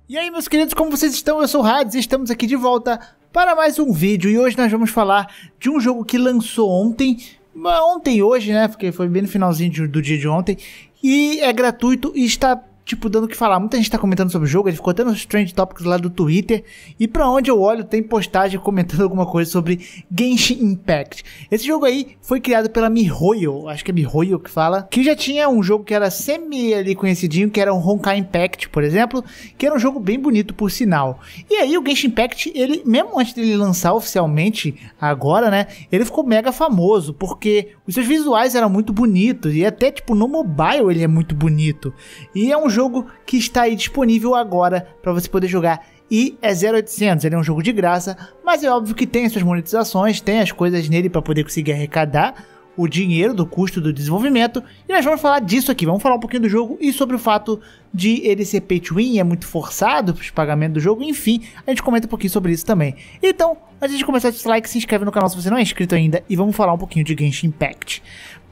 E aí, meus queridos, como vocês estão? Eu sou o Hades e estamos aqui de volta para mais um vídeo. E hoje nós vamos falar de um jogo que lançou ontem, hoje, né? Porque foi bem no finalzinho do dia de ontem. E é gratuito e está, dando o que falar. Muita gente está comentando sobre o jogo, ele ficou até nos Trend Topics lá do Twitter. E pra onde eu olho, tem postagem comentando alguma coisa sobre Genshin Impact. Esse jogo aí foi criado pela MiHoYo, acho que é MiHoYo que fala, que já tinha um jogo que era semi ali conhecidinho, que era o Honkai Impact, por exemplo, que era um jogo bem bonito, por sinal. E aí o Genshin Impact, ele, mesmo antes dele lançar oficialmente, agora, né, ele ficou mega famoso, porque os seus visuais eram muito bonitos, e até, no mobile ele é muito bonito. E é um jogo que está aí disponível agora para você poder jogar. E é 0800, ele é um jogo de graça, mas é óbvio que tem as suas monetizações, tem as coisas nele para poder conseguir arrecadar o dinheiro do custo do desenvolvimento. E nós vamos falar disso aqui, vamos falar um pouquinho do jogo e sobre o fato de ele ser pay to win, é muito forçado para os pagamentos do jogo, enfim, a gente comenta um pouquinho sobre isso também. Então, antes de começar, deixa o like, se inscreve no canal se você não é inscrito ainda e vamos falar um pouquinho de Genshin Impact.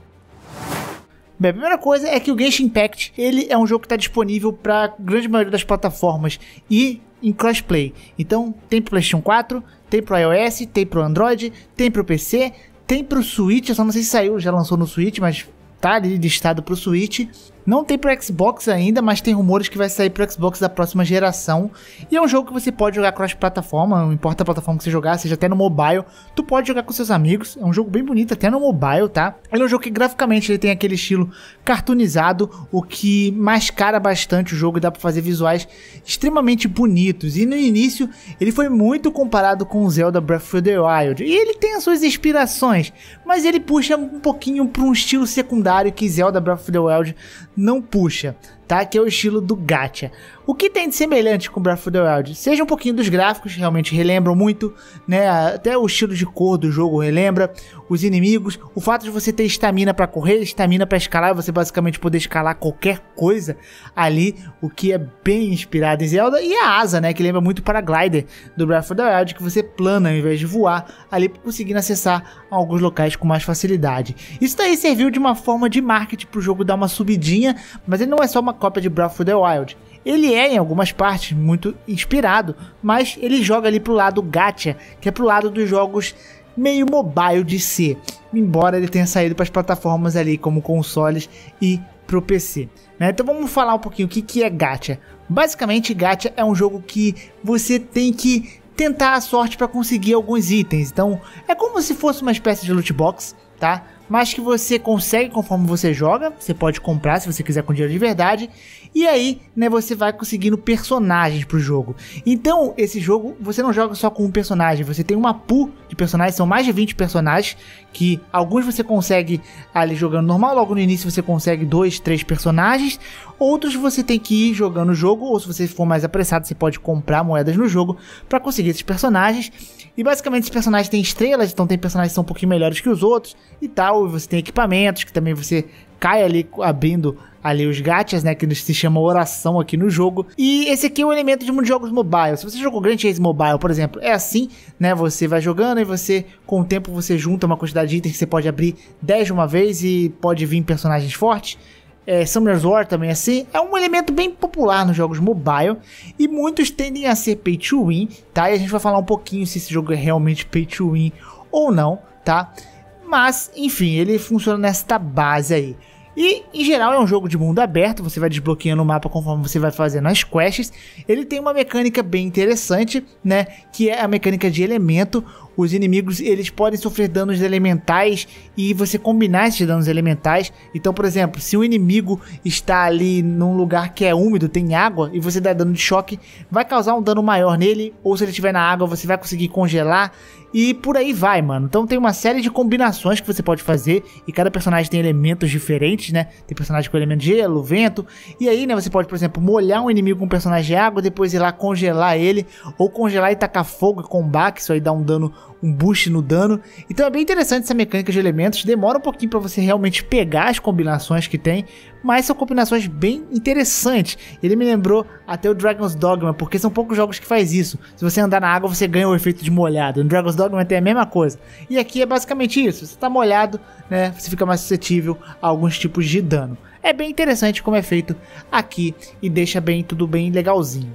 Bem, a primeira coisa é que o Genshin Impact, ele é um jogo que está disponível para a grande maioria das plataformas e em crossplay. Então, tem pro PlayStation 4, tem pro iOS, tem pro Android, tem pro PC, tem pro Switch, eu só não sei se saiu, já lançou no Switch, mas tá ali listado pro Switch. Não tem pro Xbox ainda, mas tem rumores que vai sair pro Xbox da próxima geração. E é um jogo que você pode jogar cross-plataforma, não importa a plataforma que você jogar, seja até no mobile, tu pode jogar com seus amigos. É um jogo bem bonito, até no mobile, tá? Ele é um jogo que graficamente ele tem aquele estilo cartoonizado, o que mascara bastante o jogo e dá pra fazer visuais extremamente bonitos. E no início ele foi muito comparado com o Zelda Breath of the Wild. E ele tem as suas inspirações, mas ele puxa um pouquinho para um estilo secundário que Zelda Breath of the Wild não puxa, tá? Que é o estilo do gacha. O que tem de semelhante com Breath of the Wild? Seja um pouquinho dos gráficos, realmente relembram muito, né? Até o estilo de cor do jogo relembra, os inimigos, o fato de você ter estamina para correr, estamina para escalar, você basicamente poder escalar qualquer coisa ali, o que é bem inspirado em Zelda, e a asa, né? Que lembra muito Paraglider do Breath of the Wild, que você plana ao invés de voar, ali conseguindo acessar alguns locais com mais facilidade. Isso daí serviu de uma forma de marketing para o jogo dar uma subidinha, mas ele não é só uma cópia de Breath of the Wild. Ele é, em algumas partes, muito inspirado, mas ele joga ali pro lado gacha, que é pro lado dos jogos meio mobile de ser, embora ele tenha saído para as plataformas ali, como consoles e pro PC, né? Então vamos falar um pouquinho o que é gacha. Basicamente, gacha é um jogo que você tem que tentar a sorte para conseguir alguns itens. Então, é como se fosse uma espécie de loot box, tá? Mas que você consegue conforme você joga, você pode comprar se você quiser com dinheiro de verdade, e aí, né, você vai conseguindo personagens pro jogo. Então, esse jogo, você não joga só com um personagem, você tem uma pool de personagens, são mais de 20 personagens, que alguns você consegue ali jogando normal, logo no início você consegue 2, 3 personagens, outros você tem que ir jogando o jogo, ou se você for mais apressado, você pode comprar moedas no jogo para conseguir esses personagens. E basicamente esses personagens têm estrelas, então tem personagens que são um pouquinho melhores que os outros e tal, e você tem equipamentos que também você cai ali abrindo ali os gachas, né, que se chama oração aqui no jogo. E esse aqui é um elemento de muitos jogos mobile. Se você jogou Grand Chase Mobile, por exemplo, é assim, né, você vai jogando e você, com o tempo, você junta uma quantidade de itens que você pode abrir 10 de uma vez e pode vir personagens fortes. Summoner's War também assim, é um elemento bem popular nos jogos mobile e muitos tendem a ser pay to win, tá? E a gente vai falar um pouquinho se esse jogo é realmente pay to win ou não, tá? Mas, enfim, ele funciona nesta base aí. E, em geral, é um jogo de mundo aberto, você vai desbloqueando o mapa conforme você vai fazendo as quests. Ele tem uma mecânica bem interessante, né, que é a mecânica de elemento. Os inimigos, eles podem sofrer danos elementais e você combinar esses danos elementais. Então, por exemplo, se o inimigo está ali num lugar que é úmido, tem água, e você dá dano de choque, vai causar um dano maior nele. Ou se ele estiver na água, você vai conseguir congelar. E por aí vai, mano. Então tem uma série de combinações que você pode fazer. E cada personagem tem elementos diferentes, né? Tem personagem com elemento de gelo, vento. E aí, né, você pode, por exemplo, molhar um inimigo com um personagem de água, depois ir lá congelar ele. Ou congelar e tacar fogo e combate, isso aí dá um dano, um boost no dano. Então é bem interessante essa mecânica de elementos. Demora um pouquinho para você realmente pegar as combinações que tem, mas são combinações bem interessantes. Ele me lembrou até o Dragon's Dogma, porque são poucos jogos que faz isso. Se você andar na água, você ganha o efeito de molhado. No Dragon's Dogma tem a mesma coisa. E aqui é basicamente isso. Se você tá molhado, né, você fica mais suscetível a alguns tipos de dano. É bem interessante como é feito aqui e deixa bem tudo bem legalzinho.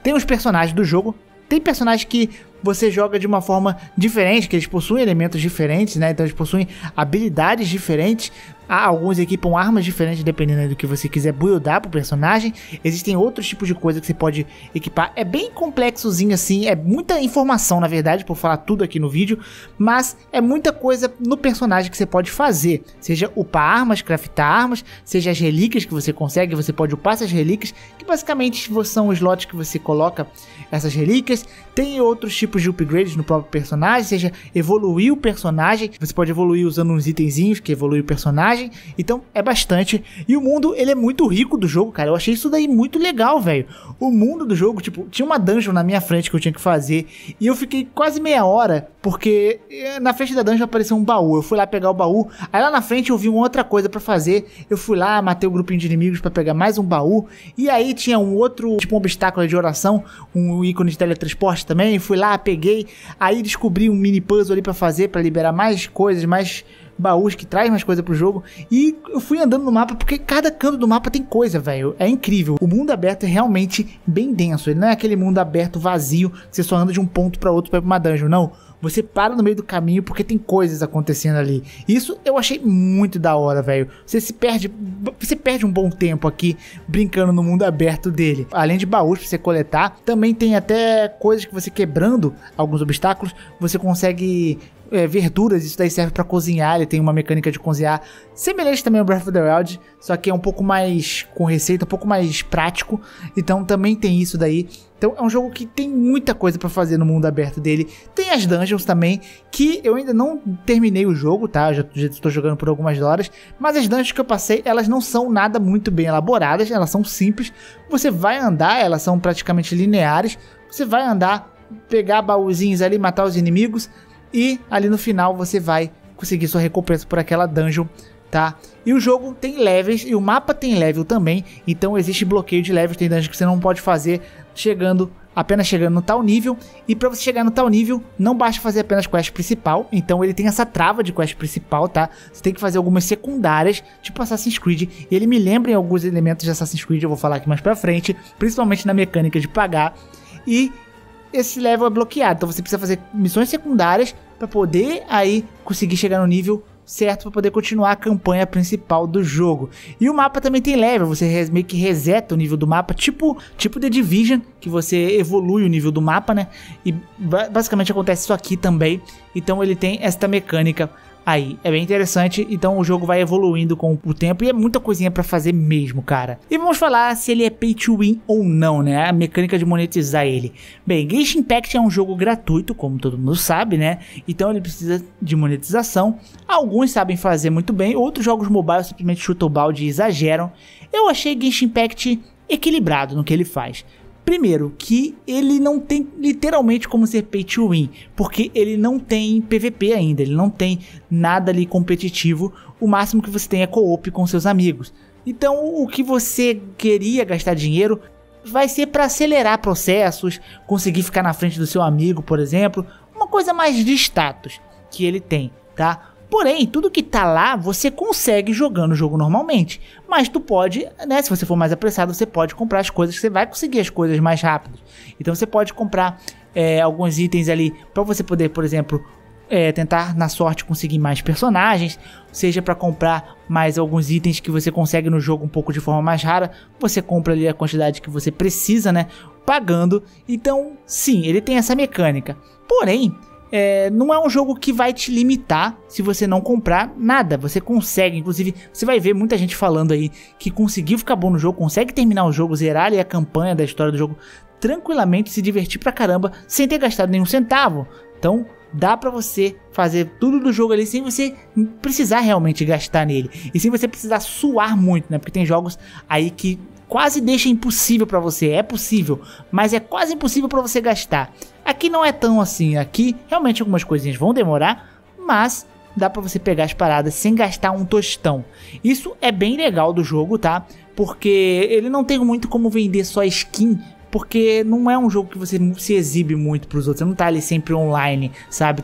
Tem os personagens do jogo. Tem personagens que você joga de uma forma diferente, que eles possuem elementos diferentes, né? Então eles possuem habilidades diferentes. Alguns equipam armas diferentes dependendo do que você quiser buildar pro personagem. Existem outros tipos de coisa que você pode equipar. É bem complexozinho assim, é muita informação na verdade, por falar tudo aqui no vídeo. Mas é muita coisa no personagem que você pode fazer. Seja upar armas, craftar armas, seja as relíquias que você consegue, você pode upar essas relíquias, que basicamente são os slots que você coloca essas relíquias. Tem outros tipos de upgrades no próprio personagem, seja evoluir o personagem. Você pode evoluir usando uns itenzinhos que evolui o personagem. Então é bastante. E o mundo, ele é muito rico do jogo, cara. Eu achei isso daí muito legal, velho. O mundo do jogo, tipo, tinha uma dungeon na minha frente que eu tinha que fazer. E eu fiquei quase meia hora, porque na frente da dungeon apareceu um baú. Eu fui lá pegar o baú. Aí lá na frente eu vi uma outra coisa pra fazer. Eu fui lá, matei um grupinho de inimigos pra pegar mais um baú. E aí tinha um outro, tipo um obstáculo de oração, um ícone de teletransporte também. Fui lá, peguei. Aí descobri um mini puzzle ali pra fazer, pra liberar mais coisas, mais baús que traz mais coisa pro jogo. E eu fui andando no mapa porque cada canto do mapa tem coisa, velho. É incrível. O mundo aberto é realmente bem denso. Ele não é aquele mundo aberto vazio que você só anda de um ponto pra outro pra ir pra uma dungeon, não. Você para no meio do caminho porque tem coisas acontecendo ali. Isso eu achei muito da hora, velho. Você perde um bom tempo aqui brincando no mundo aberto dele. Além de baús pra você coletar, também tem até coisas que você quebrando alguns obstáculos, você consegue verduras. Isso daí serve pra cozinhar. Ele tem uma mecânica de cozinhar semelhante também ao Breath of the Wild, só que é um pouco mais com receita, um pouco mais prático. Então também tem isso daí. Então é um jogo que tem muita coisa pra fazer no mundo aberto dele. Tem as dungeons também, que eu ainda não terminei o jogo, tá? Eu já estou jogando por algumas horas. Mas as dungeons que eu passei, elas não são nada muito bem elaboradas. Elas são simples. Você vai andar, elas são praticamente lineares. Você vai andar, pegar baúzinhos ali, matar os inimigos. E ali no final você vai conseguir sua recompensa por aquela dungeon, tá? E o jogo tem levels e o mapa tem level também. Então existe bloqueio de levels, tem dungeons que você não pode fazer apenas chegando no tal nível. E para você chegar no tal nível, não basta fazer apenas quest principal. Então ele tem essa trava de quest principal, tá? Você tem que fazer algumas secundárias, tipo Assassin's Creed. E ele me lembra em alguns elementos de Assassin's Creed, eu vou falar aqui mais pra frente. Principalmente na mecânica de pagar. E esse level é bloqueado, então você precisa fazer missões secundárias para poder aí conseguir chegar no nível certo para poder continuar a campanha principal do jogo. E o mapa também tem level, você meio que reseta o nível do mapa, tipo The Division, que você evolui o nível do mapa, né? E basicamente acontece isso aqui também. Então ele tem esta mecânica aí, é bem interessante. Então o jogo vai evoluindo com o tempo e é muita coisinha pra fazer mesmo, cara. E vamos falar se ele é pay to win ou não, né? A mecânica de monetizar ele. Bem, Genshin Impact é um jogo gratuito, como todo mundo sabe, né? Então ele precisa de monetização. Alguns sabem fazer muito bem, outros jogos mobile simplesmente chutam o balde e exageram. Eu achei Genshin Impact equilibrado no que ele faz. Primeiro, que ele não tem literalmente como ser pay to win, porque ele não tem PVP ainda, ele não tem nada ali competitivo. O máximo que você tem é co-op com seus amigos. Então o que você queria gastar dinheiro vai ser para acelerar processos, conseguir ficar na frente do seu amigo, por exemplo. Uma coisa mais de status que ele tem, tá? Porém, tudo que tá lá, você consegue jogando o jogo normalmente. Mas tu pode, né, se você for mais apressado, você pode comprar as coisas, você vai conseguir as coisas mais rápido. Então você pode comprar alguns itens ali para você poder, por exemplo, tentar na sorte conseguir mais personagens. Seja para comprar mais alguns itens que você consegue no jogo um pouco de forma mais rara. Você compra ali a quantidade que você precisa, né, pagando. Então, sim, ele tem essa mecânica. Porém, não é um jogo que vai te limitar se você não comprar nada. Você consegue, inclusive, você vai ver muita gente falando aí que conseguiu ficar bom no jogo, consegue terminar o jogo, zerar ali a campanha da história do jogo tranquilamente, se divertir pra caramba, sem ter gastado nenhum centavo. Então, dá pra você fazer tudo do jogo ali sem você precisar realmente gastar nele. E sem você precisar suar muito, né? Porque tem jogos aí que quase deixa impossível pra você. É possível, mas é quase impossível pra você gastar. Aqui não é tão assim. Aqui realmente algumas coisinhas vão demorar, mas dá pra você pegar as paradas sem gastar um tostão. Isso é bem legal do jogo, tá? Porque ele não tem muito como vender só skin, porque não é um jogo que você se exibe muito pros outros. Você não tá ali sempre online, sabe? Então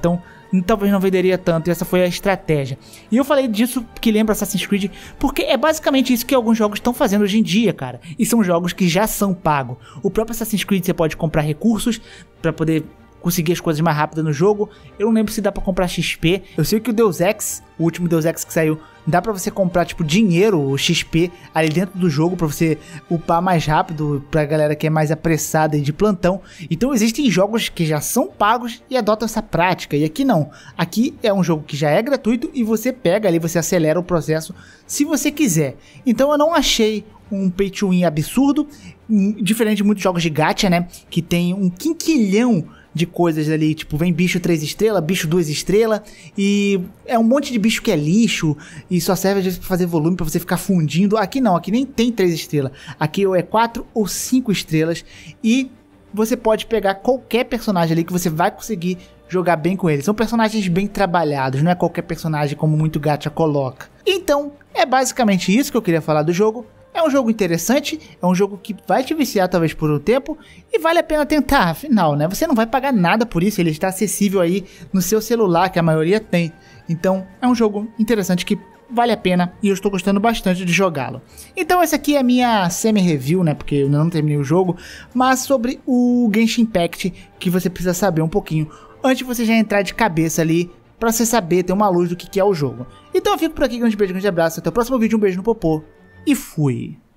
talvez não venderia tanto, e essa foi a estratégia. E eu falei disso que lembra Assassin's Creed, porque é basicamente isso que alguns jogos estão fazendo hoje em dia, cara. E são jogos que já são pagos. O próprio Assassin's Creed você pode comprar recursos pra poder conseguir as coisas mais rápido no jogo. Eu não lembro se dá pra comprar XP. Eu sei que o Deus Ex, o último Deus Ex que saiu, dá pra você comprar tipo dinheiro, o XP, ali dentro do jogo pra você upar mais rápido, pra galera que é mais apressada e de plantão. Então existem jogos que já são pagos e adotam essa prática, e aqui não. Aqui é um jogo que já é gratuito e você pega ali, você acelera o processo se você quiser. Então eu não achei um pay to win absurdo, diferente de muitos jogos de gacha, né, que tem um quinquilhão de coisas ali, tipo, vem bicho 3 estrelas, bicho 2 estrelas, e é um monte de bicho que é lixo, e só serve às vezes pra fazer volume, pra você ficar fundindo. Aqui não, aqui nem tem 3 estrelas, aqui ou é 4 ou 5 estrelas, e você pode pegar qualquer personagem ali que você vai conseguir jogar bem com ele. São personagens bem trabalhados, não é qualquer personagem como muito gacha coloca. Então, é basicamente isso que eu queria falar do jogo. É um jogo interessante, é um jogo que vai te viciar talvez por um tempo e vale a pena tentar, afinal, né? Você não vai pagar nada por isso, ele está acessível aí no seu celular, que a maioria tem. Então, é um jogo interessante que vale a pena e eu estou gostando bastante de jogá-lo. Então, essa aqui é a minha semi-review, né? Porque eu ainda não terminei o jogo, mas sobre o Genshin Impact, que você precisa saber um pouquinho antes de você já entrar de cabeça ali, pra você saber, ter uma luz do que é o jogo. Então, eu fico por aqui, grande beijo, grande abraço, até o próximo vídeo, um beijo no popô. E fui.